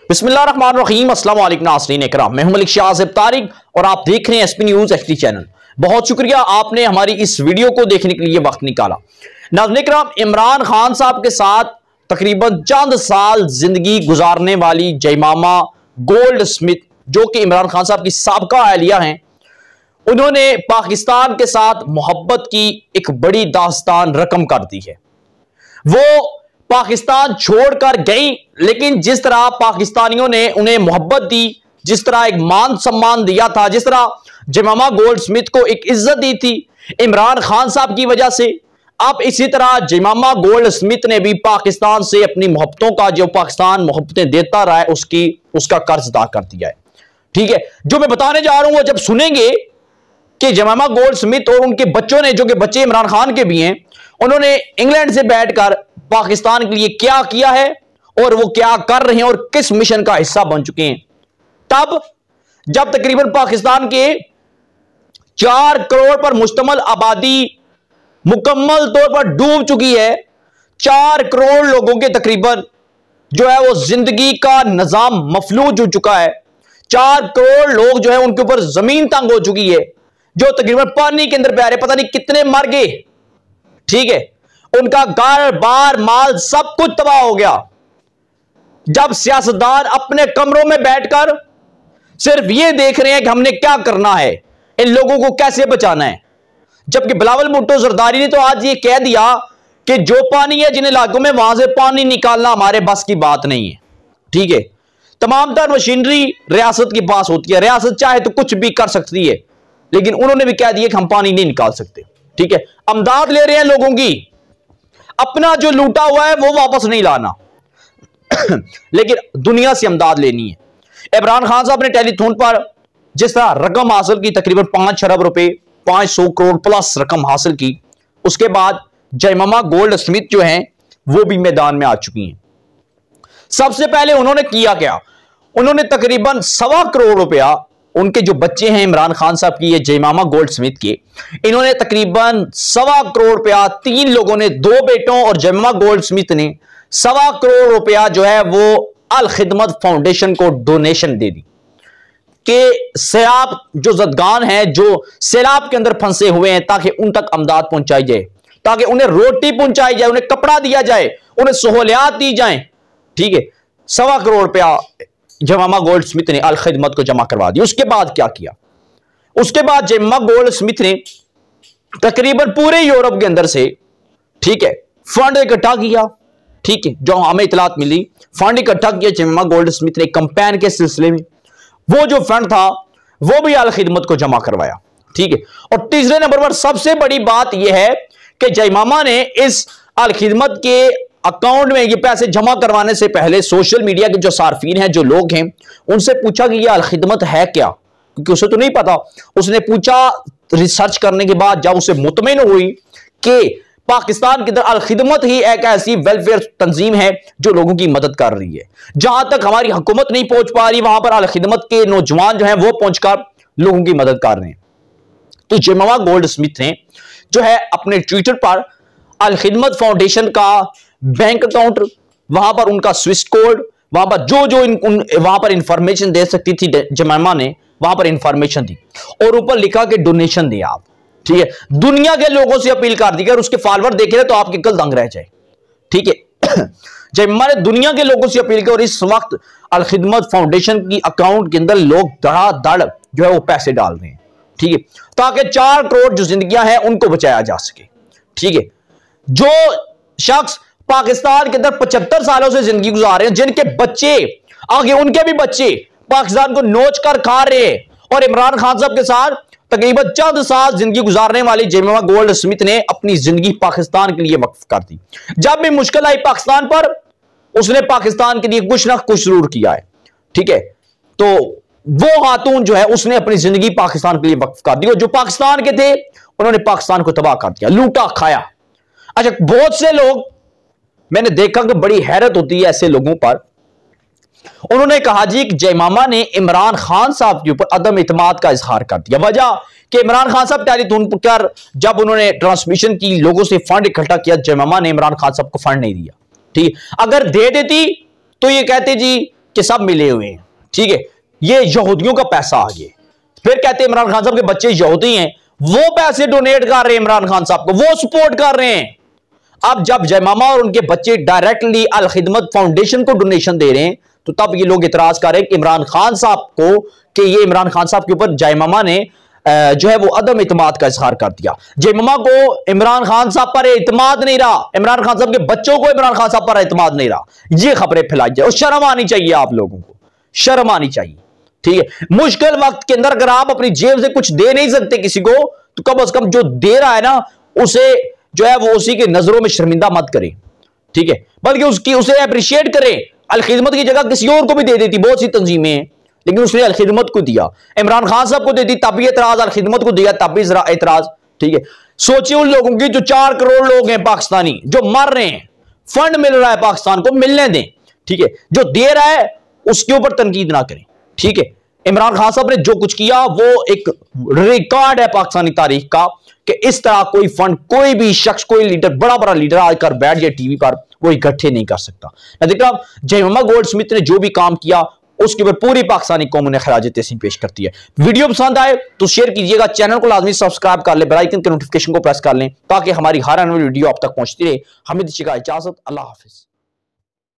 बिस्मिल्लाहिर्रहमानिर्रहीम, अस्सलाम वालेकुम नाज़रीन इकराम, मैं हूं मलिक शाह तारिक और आप देख रहे हैं एसपी न्यूज एचडी चैनल। बहुत शुक्रिया आपने हमारी इस वीडियो को देखने के लिए वक्त निकाला। नाज़रीन इकराम, इमरान खान साहब के साथ तकरीबन चंद साल जिंदगी गुजारने वाली जयमामा गोल्ड स्मिथ, जो कि इमरान खान साहब की साबका अहलिया हैं, उन्होंने पाकिस्तान के साथ मोहब्बत की एक बड़ी दास्तान रकम कर दी है। वो पाकिस्तान छोड़कर गई, लेकिन जिस तरह पाकिस्तानियों ने उन्हें मोहब्बत दी, जिस तरह एक मान सम्मान दिया था, जिस तरह जयमामा गोल्ड स्मिथ को एक इज्जत दी थी इमरान खान साहब की वजह से, अब इसी तरह जयमामा गोल्ड स्मिथ ने भी पाकिस्तान से अपनी मोहब्बतों का, जो पाकिस्तान मोहब्बतें देता रहा है, उसका कर्ज अदा कर दिया है। ठीक है, जो मैं बताने जा रहा हूं वो जब सुनेंगे कि जयमामा गोल्ड स्मिथ और उनके बच्चों ने, जो कि बच्चे इमरान खान के भी हैं, उन्होंने इंग्लैंड से बैठकर पाकिस्तान के लिए क्या किया है और वो क्या कर रहे हैं और किस मिशन का हिस्सा बन चुके हैं, तब जब तकरीबन पाकिस्तान के 4 करोड़ पर मुश्तमल आबादी मुकम्मल तौर पर डूब चुकी है, 4 करोड़ लोगों के तकरीबन जो है वो जिंदगी का निजाम मफलूज हो चुका है, 4 करोड़ लोग जो है उनके ऊपर जमीन तंग हो चुकी है, जो तकरीबन पानी के अंदर प्यारे, पता नहीं कितने मर गए। ठीक है, उनका घर बार माल सब कुछ तबाह हो गया। जब सियासतदान अपने कमरों में बैठकर सिर्फ ये देख रहे हैं कि हमने क्या करना है, इन लोगों को कैसे बचाना है, जबकि बिलावल भुट्टो जरदारी ने तो आज ये कह दिया कि जो पानी है जिन इलाकों में, वहां से पानी निकालना हमारे बस की बात नहीं है। ठीक है, तमाम तर मशीनरी रियासत के पास होती है, रियासत चाहे तो कुछ भी कर सकती है, लेकिन उन्होंने भी कह दिया कि हम पानी नहीं निकाल सकते। ठीक है, अमदाद ले रहे हैं लोगों की, अपना जो लूटा हुआ है वो वापस नहीं लाना लेकिन दुनिया से अमदाद लेनी है। इमरान खान साहब ने टेलीथॉन पर जिस तरह रकम हासिल की, तकरीबन 5 अरब रुपए, 500 करोड़ प्लस रकम हासिल की, उसके बाद जयमामा गोल्ड स्मिथ जो हैं वो भी मैदान में आ चुकी हैं। सबसे पहले उन्होंने किया क्या, उन्होंने तकरीबन 1.25 करोड़ रुपया, उनके जो बच्चे हैं इमरान खान साहब की, ये जयमामा गोल्ड स्मिथ के, इन्होंने तकरीबन 1.25 करोड़ रुपया, 3 लोगों ने, 2 बेटों और जयमामा गोल्ड स्मिथ ने 1.25 करोड़ रुपया जो है वो अल खिदमत फाउंडेशन को डोनेशन दे दी कि सैलाब जो जदगान है, जो सैलाब के अंदर फंसे हुए हैं, ताकि उन तक अमदाद पहुंचाई जाए, ताकि उन्हें रोटी पहुंचाई जाए, उन्हें कपड़ा दिया जाए, उन्हें सहूलियात दी जाए। ठीक है, 1.25 करोड़ रुपया जयमामा गोल्ड स्मिथ ने अल खिदमत को जमा करवा दिया। उसके बाद क्या किया, उसके बाद जयमामा गोल्ड स्मिथ ने तकरीबन पूरे यूरोप के अंदर से, ठीक है, फंड इकट्ठा किया। ठीक है, जो हमें इतलात मिली, फंड इकट्ठा किया जयमामा गोल्ड स्मिथ ने कैंपेन के सिलसिले में, वो जो फंड था वो भी अल खिदमत को जमा करवाया। ठीक है, और तीसरे नंबर पर सबसे बड़ी बात यह है कि जयमामा ने इस अल खिदमत के अकाउंट में ये पैसे जमा करवाने से पहले सोशल मीडिया के जो सार्फिन हैं, जो लोग हैं, उनसे पूछा कि ये अल खिदमत है क्या, क्योंकि उसे तो नहीं पता। उसने पूछा, रिसर्च करने के बाद जब उसे मुतमिन हुई कि पाकिस्तान के अंदर अल खिदमत ही एक ऐसी वेलफेयर तंजीम है जो लोगों की मदद कर रही है, जहां तक हमारी हुकूमत नहीं पहुंच पा रही, वहां पर अल खिदमत के नौजवान जो है वो पहुंचकर लोगों की मदद कर रहे हैं। तो जयमामा गोल्ड स्मिथ ने जो है अपने ट्विटर पर अल खिदमत फाउंडेशन का बैंक अकाउंट, वहां पर उनका स्विफ्ट कोड, वहां पर जो वहां पर इंफॉर्मेशन दे सकती थी जयमामा ने, वहां पर इंफॉर्मेशन दी और ऊपर लिखा कि डोनेशन दिया आप। ठीक है, दुनिया के लोगों से अपील कर दी, अगर उसके फॉलोअर देखे तो आपकी कल दंग रह जाए। ठीक है, जयमामा ने दुनिया के लोगों से अपील की और इस वक्त अल खिदमत फाउंडेशन की अकाउंट के अंदर लोग धड़ाधड़ जो है वो पैसे डाल रहे हैं। ठीक है, ताकि 4 करोड़ जो जिंदगियां हैं उनको बचाया जा सके। ठीक है, जो शख्स पाकिस्तान के अंदर 75 सालों से जिंदगी गुजार रहे हैं, जिनके बच्चे आगे, उनके भी बच्चे पाकिस्तान को नोच कर खा रहे हैं, और इमरान खान साहब के साथ तकरीबन चंद साल जिंदगी गुजारने वाली जयमामा गोल्ड स्मिथ ने अपनी जिंदगी पाकिस्तान के लिए वक्फ कर दी। जब भी मुश्किल आई पाकिस्तान पर, उसने पाकिस्तान के लिए कुछ ना कुछ जरूर किया है। ठीक है, तो वो खातून जो है उसने अपनी जिंदगी पाकिस्तान के लिए वक्फ कर दी, और जो पाकिस्तान के थे उन्होंने पाकिस्तान को तबाह कर दिया, लूटा खाया। अच्छा, बहुत से लोग मैंने देखा कि बड़ी हैरत होती है ऐसे लोगों पर। उन्होंने कहा जी कि जयमामा ने इमरान खान साहब के ऊपर अदम इत्मीनान का इजहार कर दिया। वजह कि इमरान खान साहब टेलीथॉन पर जब उन्होंने ट्रांसमिशन की, लोगों से फंड इकट्ठा किया, जयमामा ने इमरान खान साहब को फंड नहीं दिया। ठीक है, अगर दे देती तो ये कहते जी के सब मिले हुए हैं, ठीक है, ये यहूदियों का पैसा आ गया। फिर कहते हैं इमरान खान साहब के बच्चे यहूदी हैं, वो पैसे डोनेट कर रहे हैं इमरान खान साहब को, वो सपोर्ट कर रहे हैं। अब जब जयमामा और उनके बच्चे डायरेक्टली अल खिदमत फाउंडेशन को डोनेशन दे रहे हैं, तो तब ये लोग इतराज कर रहे हैं कि इमरान खान साहब को, कि ये इमरान खान साहब के ऊपर जयमामा ने जो है वो अदम इत्मीनान का इजहार कर दिया। जयमामा को इमरान खान साहब पर इत्मीनान नहीं रहा, इमरान खान साहब के बच्चों को इमरान खान साहब पर इत्मीनान नहीं रहा। ये खबरें फैलाई जाए और शर्म आनी चाहिए, आप लोगों को शर्म आनी चाहिए, ठीक है। मुश्किल वक्त के अंदर अगर आप अपनी जेब से कुछ दे नहीं सकते किसी को, तो कम से कम जो दे रहा है ना, उसे जो है वो उसी की नजरों में शर्मिंदा मत करें, ठीक है, बल्कि उसे अप्रिशिएट करें। अल खिदमत की जगह किसी और को भी दे देती, बहुत सी तंजीमें हैं, लेकिन उसने अल खिदमत को दिया। इमरान खान साहब को देती तब भी एतराज, अल खिदमत को दिया तब भी एतराज, ठीक है। सोचिए उन लोगों की जो 4 करोड़ लोग हैं पाकिस्तानी जो मर रहे हैं, फंड मिल रहा है, पाकिस्तान को मिलने दें, ठीक है। जो दे रहा है उसके ऊपर तनकीद ना करें, ठीक है। इमरान खान साहब ने जो कुछ किया वो एक रिकॉर्ड है पाकिस्तानी तारीख का, कि इस तरह कोई फंड, कोई भी शख्स, कोई लीडर, बड़ा बड़ा लीडर आकर बैठ जाए टीवी पर, वो इकट्ठे नहीं कर सकता। देखा जयमामा गोल्डस्मिथ ने जो भी काम किया उसके ऊपर पूरी पाकिस्तानी कौम ने खराज तहसीन पेश करती है। वीडियो पसंद आए तो शेयर कीजिएगा, चैनल को लाजमी सब्सक्राइब कर ले, बेल आइकन के नोटिफिकेशन को प्रेस कर लें ताकि हमारी हर आने वाली वीडियो आप तक पहुंचती रहे। हमें दीजिएगा इजाजत, अल्लाह हाफिज।